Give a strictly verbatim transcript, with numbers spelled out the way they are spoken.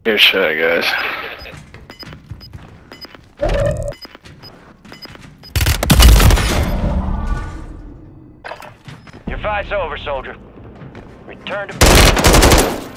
Good shot, guys. Your fight's over, soldier. Return to...